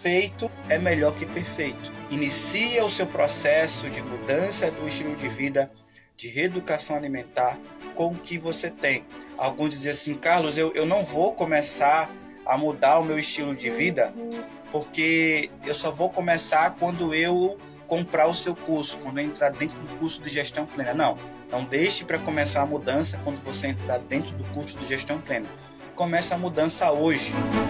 feito é melhor que perfeito. Inicia o seu processo de mudança do estilo de vida, de reeducação alimentar com o que você tem. Alguns dizem assim: Carlos, eu não vou começar a mudar o meu estilo de vida porque eu só vou começar quando eu comprar o seu curso, quando eu entrar dentro do curso de gestão plena. Não deixe para começar a mudança quando você entrar dentro do curso de gestão plena. Começa a mudança hoje.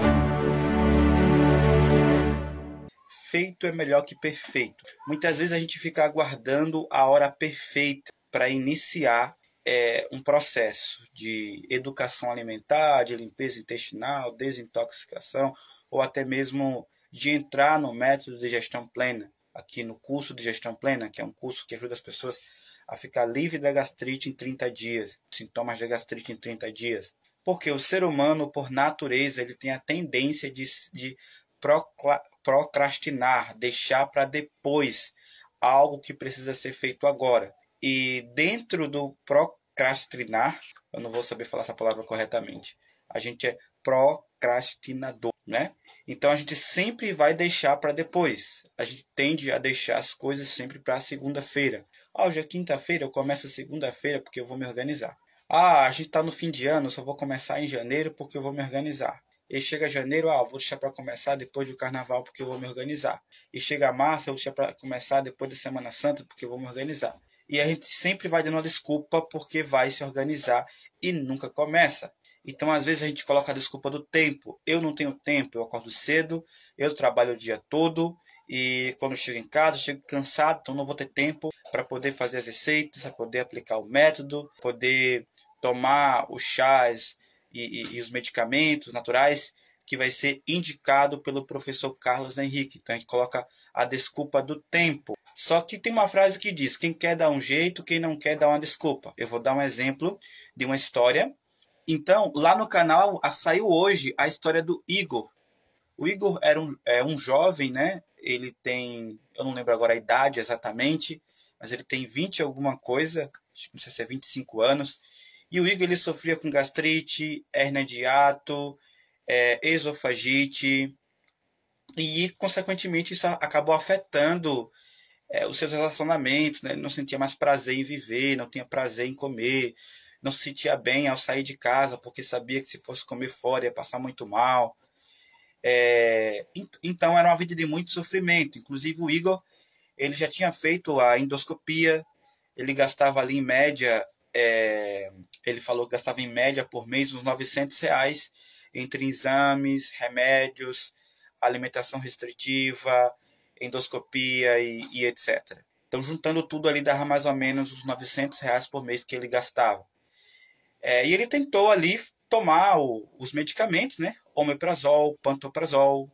Feito é melhor que perfeito. Muitas vezes a gente fica aguardando a hora perfeita para iniciar um processo de educação alimentar, de limpeza intestinal, desintoxicação, ou até mesmo de entrar no método de gestão plena, aqui no curso de gestão plena, que é um curso que ajuda as pessoas a ficar livre da gastrite em 30 dias, sintomas de gastrite em 30 dias. Porque o ser humano, por natureza, ele tem a tendência de procrastinar, deixar para depois algo que precisa ser feito agora. E dentro do procrastinar, eu não vou saber falar essa palavra corretamente, a gente é procrastinador, né? Então a gente sempre vai deixar para depois. A gente tende a deixar as coisas sempre para segunda-feira. Hoje é quinta-feira, eu começo segunda-feira porque eu vou me organizar. A gente está no fim de ano, eu só vou começar em janeiro porque eu vou me organizar. E chega janeiro, vou deixar para começar depois do carnaval porque eu vou me organizar. E chega março, eu vou deixar para começar depois da Semana Santa porque eu vou me organizar. E a gente sempre vai dando uma desculpa porque vai se organizar e nunca começa. Então, às vezes, a gente coloca a desculpa do tempo. Eu não tenho tempo, eu acordo cedo, eu trabalho o dia todo e quando eu chego em casa, eu chego cansado, então não vou ter tempo para poder fazer as receitas, para poder aplicar o método, poder tomar os chás e os medicamentos naturais que vai ser indicado pelo professor Carlos Henrique. Então, a gente coloca a desculpa do tempo. Só que tem uma frase que diz: quem quer dar um jeito, quem não quer dar uma desculpa. Eu vou dar um exemplo de uma história. Então, lá no canal saiu hoje a história do Igor. O Igor é um jovem, né? Ele tem, eu não lembro agora a idade exatamente, mas ele tem 20 alguma coisa, não sei se é 25 anos. E o Igor, ele sofria com gastrite, hérnia de hiato, esofagite, e consequentemente isso acabou afetando os seus relacionamentos, né? Ele não sentia mais prazer em viver, não tinha prazer em comer, não se sentia bem ao sair de casa, porque sabia que se fosse comer fora ia passar muito mal. Então era uma vida de muito sofrimento. Inclusive o Igor, ele já tinha feito a endoscopia, ele gastava ali em média, ele falou que gastava em média por mês uns R$ 900 entre exames, remédios, alimentação restritiva, endoscopia e etc. Então, juntando tudo ali, dava mais ou menos uns R$ 900 por mês que ele gastava. E ele tentou ali tomar os medicamentos, né? Omeprazol, pantoprazol,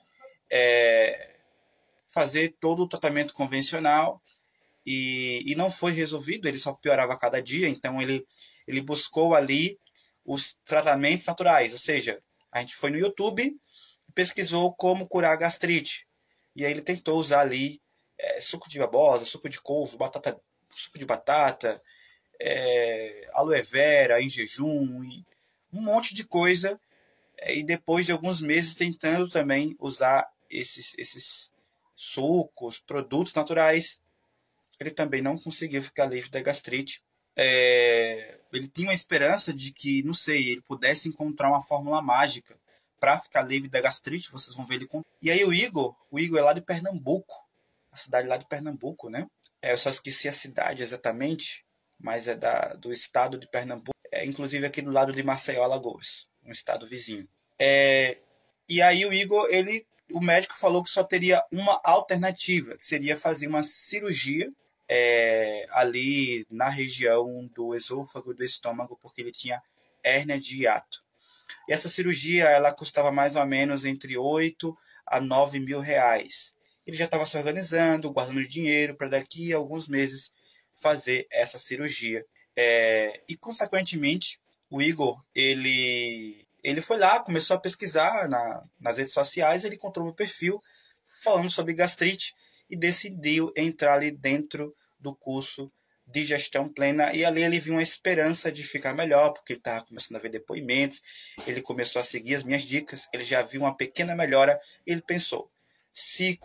fazer todo o tratamento convencional e não foi resolvido, ele só piorava a cada dia. Então ele buscou ali os tratamentos naturais, ou seja, a gente foi no YouTube e pesquisou como curar a gastrite. E aí ele tentou usar ali suco de babosa, suco de couve, suco de batata, aloe vera em jejum e um monte de coisa. E depois de alguns meses tentando também usar esses sucos, produtos naturais, ele também não conseguiu ficar livre da gastrite. Ele tinha uma esperança de que, não sei, ele pudesse encontrar uma fórmula mágica para ficar livre da gastrite. Vocês vão ver ele com. E aí o Igor é lá de Pernambuco, a cidade lá de Pernambuco, né? Eu só esqueci a cidade exatamente, mas é do estado de Pernambuco, inclusive aqui do lado de Maceió, Alagoas, um estado vizinho. E aí o Igor, o médico falou que só teria uma alternativa, que seria fazer uma cirurgia ali na região do esôfago e do estômago, porque ele tinha hérnia de hiato. E essa cirurgia, ela custava mais ou menos entre 8 a 9 mil reais. Ele já estava se organizando, guardando dinheiro para daqui a alguns meses fazer essa cirurgia. E, consequentemente, o Igor, ele foi lá, começou a pesquisar nas redes sociais, ele encontrou meu perfil falando sobre gastrite e decidiu entrar ali dentro do curso de gestão plena. E ali ele viu uma esperança de ficar melhor, porque ele estava começando a ver depoimentos, ele começou a seguir as minhas dicas, ele já viu uma pequena melhora e ele pensou: se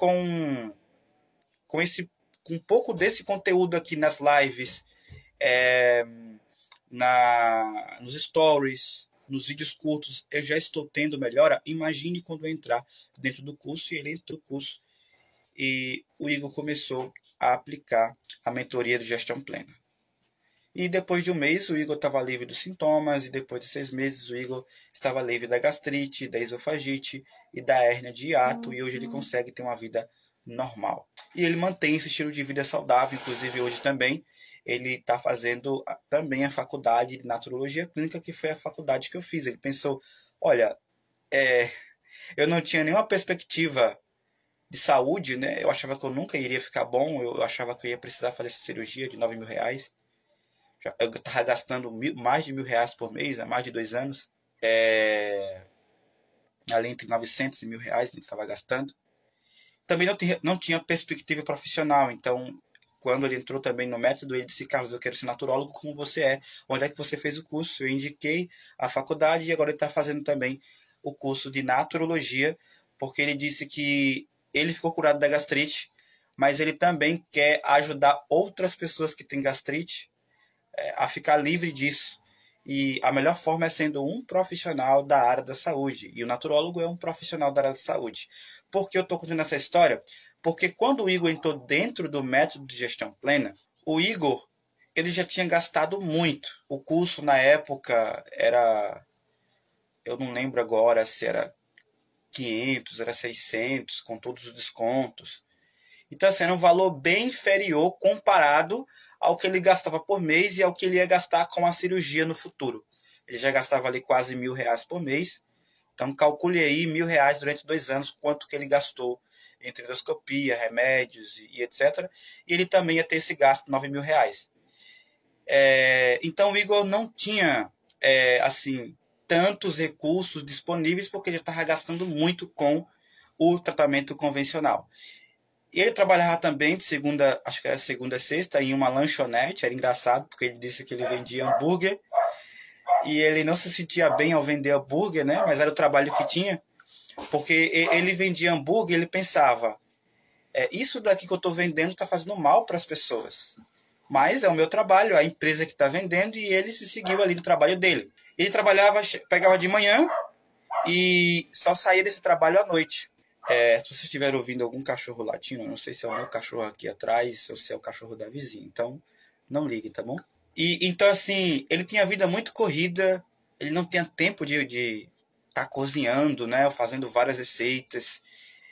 com um pouco desse conteúdo aqui nas lives, nos stories, nos vídeos curtos, eu já estou tendo melhora, imagine quando eu entrar dentro do curso. E ele entrou no curso e o Igor começou a aplicar a mentoria de gestão plena. E depois de um mês, o Igor estava livre dos sintomas, e depois de 6 meses, o Igor estava livre da gastrite, da esofagite e da hérnia de hiato, e hoje ele consegue ter uma vida normal. E ele mantém esse estilo de vida saudável, inclusive hoje também. Ele está fazendo também a faculdade de Naturologia Clínica, que foi a faculdade que eu fiz. Ele pensou, olha, eu não tinha nenhuma perspectiva de saúde, né? Eu achava que eu nunca iria ficar bom, eu achava que eu ia precisar fazer essa cirurgia de R$ 9.000. Eu estava gastando mais de R$ 1.000 por mês há mais de 2 anos. Ali entre 900 e R$ 1.000 a gente estava gastando. Também não tinha perspectiva profissional. Então, quando ele entrou também no método, ele disse, Carlos, eu quero ser naturólogo como você é. Onde é que você fez o curso? Eu indiquei a faculdade e agora ele está fazendo também o curso de naturologia, porque ele disse que ele ficou curado da gastrite, mas ele também quer ajudar outras pessoas que têm gastrite a ficar livre disso. E a melhor forma é sendo um profissional da área da saúde. E o naturólogo é um profissional da área da saúde. Por que eu estou contando essa história? Porque quando o Igor entrou dentro do método de gestão plena, o Igor ele já tinha gastado muito. O curso na época era... Eu não lembro agora se era 500, era 600, com todos os descontos. Então, assim, era um valor bem inferior comparado ao que ele gastava por mês e ao que ele ia gastar com a cirurgia no futuro. Ele já gastava ali quase R$ 1.000 por mês. Então, calcule aí R$ 1.000 durante 2 anos, quanto que ele gastou entre endoscopia, remédios e etc. E ele também ia ter esse gasto de R$ 9.000. Então, o Igor não tinha, assim, tantos recursos disponíveis, porque ele estava gastando muito com o tratamento convencional. E ele trabalhava também de segunda, acho que era segunda a sexta, em uma lanchonete. Era engraçado, porque ele disse que ele vendia hambúrguer. E ele não se sentia bem ao vender hambúrguer, né? Mas era o trabalho que tinha. Porque ele vendia hambúrguer e ele pensava, isso daqui que eu estou vendendo está fazendo mal para as pessoas. Mas é o meu trabalho, a empresa que está vendendo, e ele se seguiu ali no trabalho dele. Ele trabalhava, pegava de manhã e só saía desse trabalho à noite. Se vocês estiverem ouvindo algum cachorro latindo, eu não sei se é o meu cachorro aqui atrás ou se é o cachorro da vizinha. Então, não liguem, tá bom? Então, assim, ele tinha a vida muito corrida, ele não tinha tempo de estar cozinhando, né? Ou fazendo várias receitas.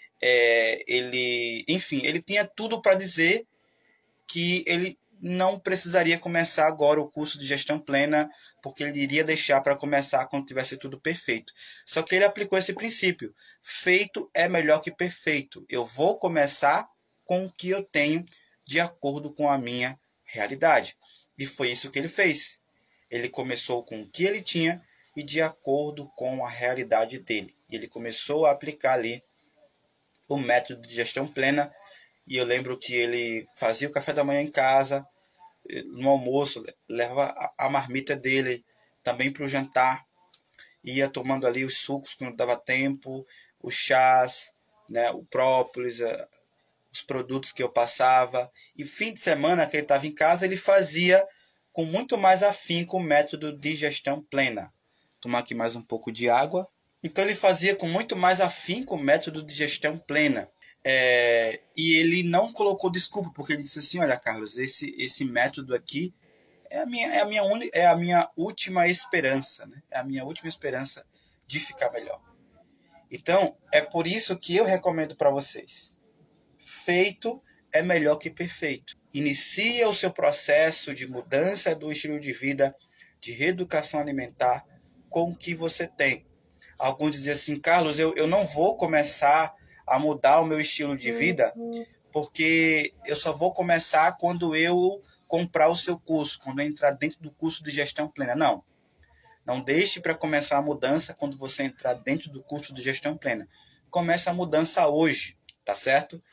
Enfim, ele tinha tudo para dizer que ele não precisaria começar agora o curso de gestão plena, porque ele iria deixar para começar quando tivesse tudo perfeito. Só que ele aplicou esse princípio: feito é melhor que perfeito. Eu vou começar com o que eu tenho de acordo com a minha realidade. E foi isso que ele fez. Ele começou com o que ele tinha e de acordo com a realidade dele. E ele começou a aplicar ali o método de gestão plena. E eu lembro que ele fazia o café da manhã em casa, no almoço, levava a marmita dele também para o jantar, ia tomando ali os sucos quando dava tempo, os chás, né, o própolis, os produtos que eu passava. E fim de semana que ele estava em casa, ele fazia com muito mais afinco o método de gestão plena. Vou tomar aqui mais um pouco de água. Então ele fazia com muito mais afinco o método de gestão plena. E ele não colocou desculpa, porque ele disse assim: olha, Carlos, esse método aqui é a minha última esperança, né? É a minha última esperança de ficar melhor. Então, é por isso que eu recomendo para vocês: feito é melhor que perfeito. Inicie o seu processo de mudança do estilo de vida, de reeducação alimentar, com o que você tem. Alguns dizem assim: Carlos, eu não vou começar a mudar o meu estilo de vida, porque eu só vou começar quando eu comprar o seu curso, quando eu entrar dentro do curso de gestão plena. Não deixe para começar a mudança quando você entrar dentro do curso de gestão plena. Comece a mudança hoje, tá certo?